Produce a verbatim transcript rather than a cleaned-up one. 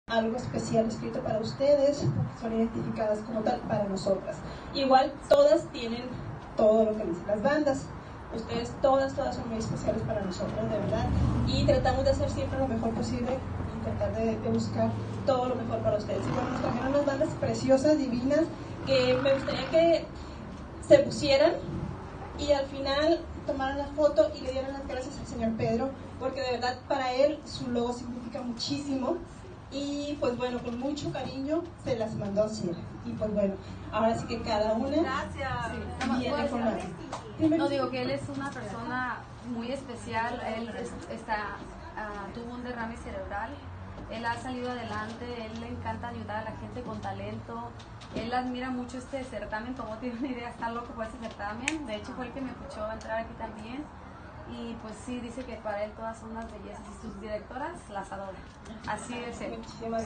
algo especial escrito para ustedes, son identificadas como tal para nosotras. Igual todas tienen todo lo que dicen las bandas, ustedes todas, todas son muy especiales para nosotros, de verdad, y tratamos de hacer siempre lo mejor posible, tratar de, de buscar todo lo mejor para ustedes. Y bueno, nos trajeron unas bandas preciosas, divinas, que me gustaría que se pusieran y al final tomaran la foto y le dieran las gracias al señor Pedro, porque de verdad para él su logo significa muchísimo. Y pues bueno, con mucho cariño se las mandó a hacer. Y pues bueno, ahora sí que cada una Gracias. Sí, no, viene con más. No, digo que él es una persona muy especial. Él es, está, uh, tuvo un derrame cerebral. Él ha salido adelante. Él le encanta ayudar a la gente con talento. Él admira mucho este certamen. Como tiene una idea, está loco por este certamen. De hecho, fue el que me escuchó entrar aquí también. Y pues sí, dice que para él todas son unas bellezas y sus directoras las adoran. Así es él.